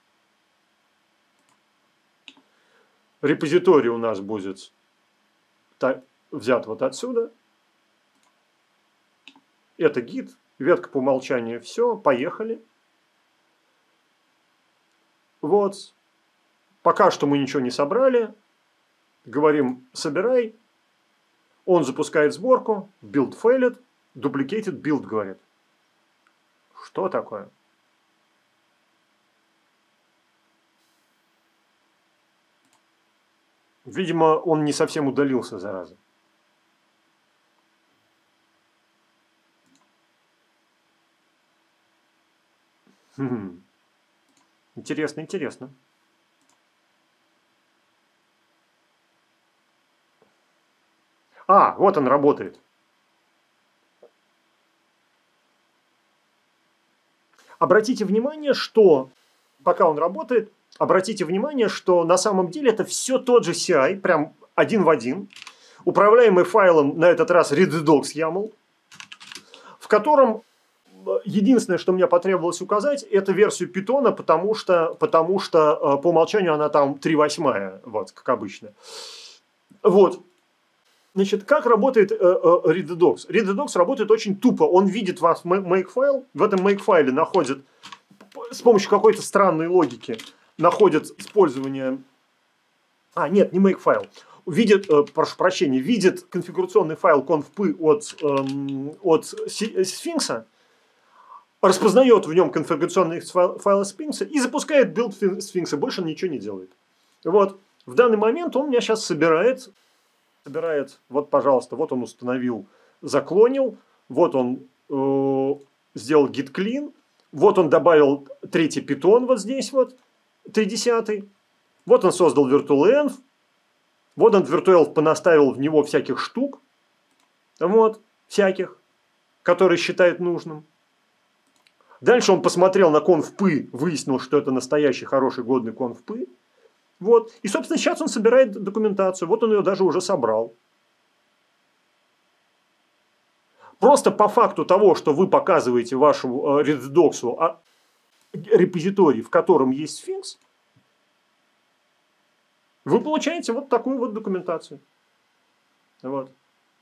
Репозиторий у нас будет взят вот отсюда. Это гид. Ветка по умолчанию. Все, поехали. Вот. Пока что мы ничего не собрали. Говорим, собирай. Он запускает сборку. Build failed. Duplicated build, говорит. Что такое? Видимо, он не совсем удалился, зараза. Хм. Интересно, интересно. А, вот он работает. Обратите внимание, что пока он работает, обратите внимание, что на самом деле это все тот же си ай, прям один в один, управляемый файлом, на этот раз readdocs YAML, в котором единственное, что мне потребовалось указать, это версию питона, потому что, потому что по умолчанию она там три восьмая, вот, как обычно. Вот. Значит, как работает э, э, readdocs? readdocs работает очень тупо. Он видит ваш make-файл, в этом make-файле находит, с помощью какой-то странной логики, находит использование... А, нет, не make-файл. Видит, э, прошу прощения, видит конфигурационный файл conf.py от, э, от Sphinx, распознает в нем конфигурационный файл Sphinx и запускает билд Sphinx, больше он ничего не делает. Вот. В данный момент он меня сейчас собирает... собирает, вот, пожалуйста, вот он установил, заклонил, вот он э, сделал git clean, вот он добавил третий питон вот здесь вот, тридесятый, вот он создал virtualenv, вот он virtualenv понаставил в него всяких штук, вот, всяких, которые считает нужным. Дальше он посмотрел на conf.py, выяснил, что это настоящий хороший годный conf.py. Вот. И, собственно, сейчас он собирает документацию. Вот он ее даже уже собрал. Просто по факту того, что вы показываете вашему э, readdocs а, репозиторий, в котором есть Sphinx, вы получаете вот такую вот документацию. Вот.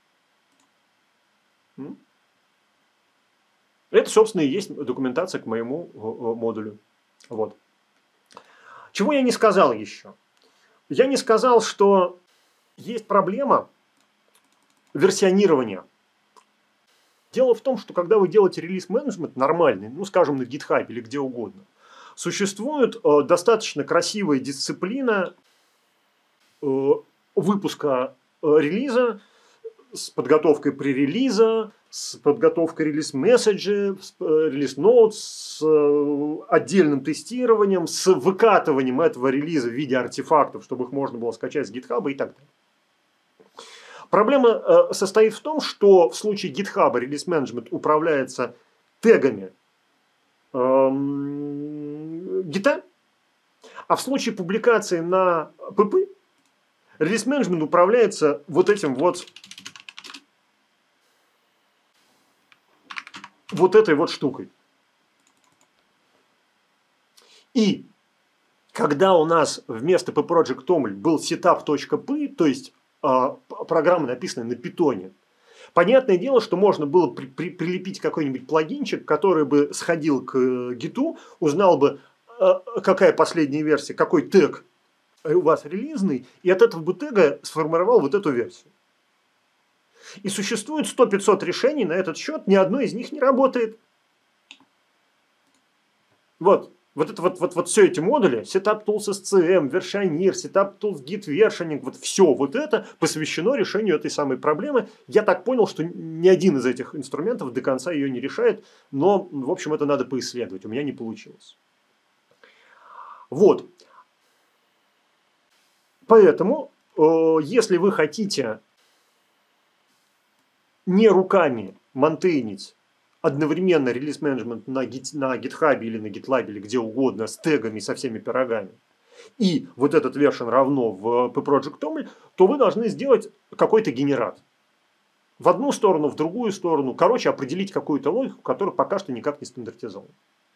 Это, собственно, и есть документация к моему э, модулю. Вот. Чего я не сказал еще? Я не сказал, что есть проблема версионирования. Дело в том, что когда вы делаете релиз-менеджмент нормальный, ну, скажем, на GitHub или где угодно, существует э, достаточно красивая дисциплина э, выпуска э, релиза, с подготовкой пререлиза, с подготовкой релиз-месседжа, релиз-ноут, с отдельным тестированием, с выкатыванием этого релиза в виде артефактов, чтобы их можно было скачать с GitHub и так далее. Проблема состоит в том, что в случае GitHub релиз-менеджмент управляется тегами гита, а в случае публикации на пи пи релиз-менеджмент управляется вот этим вот, вот этой вот штукой. И когда у нас вместо pproject.toml был setup.py, то есть э, программа, написанная на питоне, понятное дело, что можно было при, при, прилепить какой-нибудь плагинчик, который бы сходил к гиту, узнал бы, э, какая последняя версия, какой тег у вас релизный, и от этого бы тега сформировал вот эту версию. И существует сто-пятьсот решений на этот счет, ни одно из них не работает. Вот. Вот это вот, вот, вот все эти модули, Setup Tools эс си эм, Versioneer, Setup Tools Git Versioning, вот все вот это посвящено решению этой самой проблемы. Я так понял, что ни один из этих инструментов до конца ее не решает, но, в общем, это надо поисследовать. У меня не получилось. Вот. Поэтому, э, если вы хотите не руками монтейнить одновременно релиз-менеджмент на, гит, на GitHub или на GitLab или где угодно с тегами, со всеми пирогами, и вот этот version равно в pproject.toml, то вы должны сделать какой-то генерат. В одну сторону, в другую сторону. Короче, определить какую-то логику, которая пока что никак не стандартизована.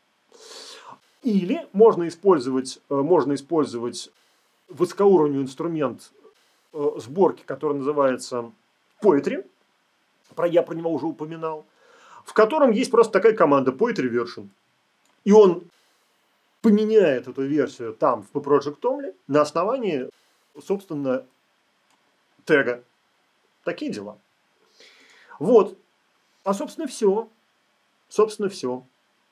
Или можно использовать, можно использовать высокоуровневый инструмент сборки, который называется Poetry. Я про него уже упоминал. В котором есть просто такая команда Poetry Version. И он поменяет эту версию там в pproject.toml на основании, собственно, тега. Такие дела. Вот. А собственно все. Собственно все.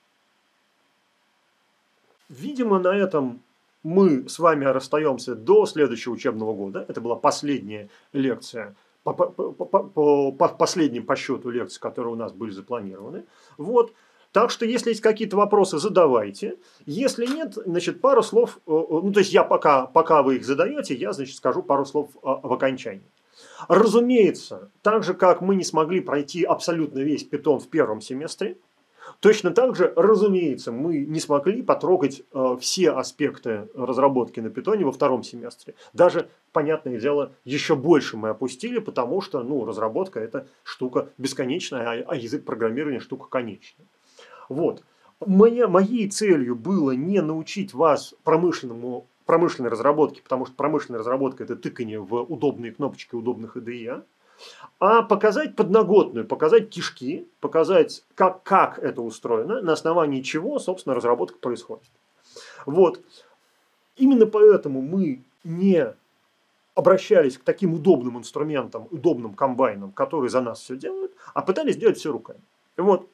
Видимо, на этом мы с вами расстаемся до следующего учебного года. Это была последняя лекция. По, по, по, по, по последним по счету лекций, которые у нас были запланированы. Вот. Так что, если есть какие-то вопросы, задавайте. Если нет, значит, пару слов, ну, то есть я пока, пока вы их задаете, я, значит, скажу пару слов в окончании. Разумеется, так же, как мы не смогли пройти абсолютно весь Python в первом семестре, точно так же, разумеется, мы не смогли потрогать э, все аспекты разработки на Python во втором семестре. Даже, понятное дело, еще больше мы опустили, потому что ну, разработка – это штука бесконечная, а, а язык программирования – штука конечная. Вот. Моя, моей целью было не научить вас промышленному, промышленной разработке, потому что промышленная разработка – это тыканье в удобные кнопочки удобных ай ди и, а показать подноготную, показать кишки, показать, как, как это устроено, на основании чего, собственно, разработка происходит. Вот. Именно поэтому мы не обращались к таким удобным инструментам, удобным комбайнам, которые за нас все делают, а пытались делать все руками. Вот.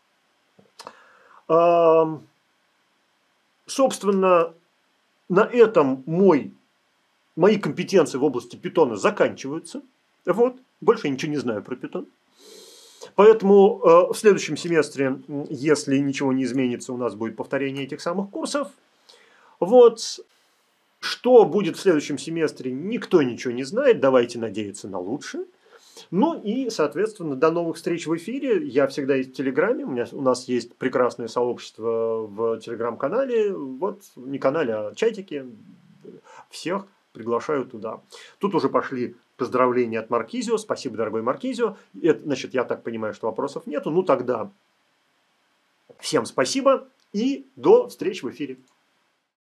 Собственно, на этом мой, мои компетенции в области Python заканчиваются. Вот. Больше я ничего не знаю про Python. Поэтому э, в следующем семестре, если ничего не изменится, у нас будет повторение этих самых курсов. Вот. Что будет в следующем семестре, никто ничего не знает. Давайте надеяться на лучшее. Ну и, соответственно, до новых встреч в эфире. Я всегда есть в Телеграме. У, меня, у нас есть прекрасное сообщество в Телеграм-канале. Вот, не канале, а чатике. Всех приглашаю туда. Тут уже пошли поздравления от Маркизио. Спасибо, дорогой Маркизио. Это, значит, я так понимаю, что вопросов нету. Ну тогда всем спасибо и до встречи в эфире.